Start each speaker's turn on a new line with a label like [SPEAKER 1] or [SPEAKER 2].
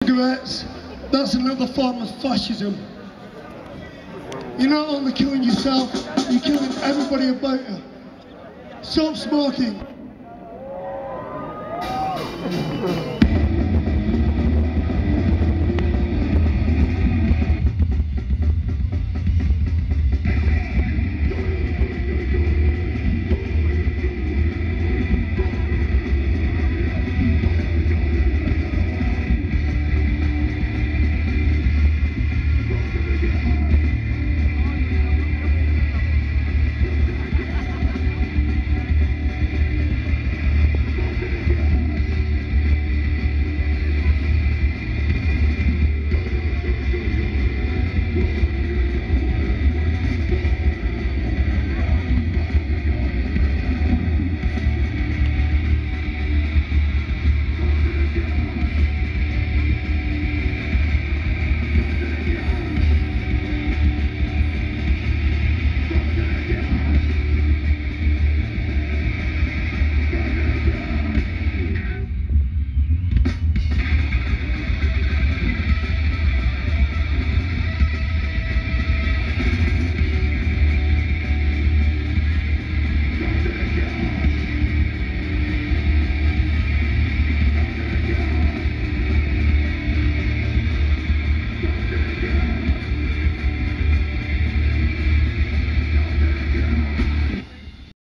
[SPEAKER 1] cigarettes, that's another form of fascism. You're not only killing yourself, you're killing everybody about you. Stop smoking.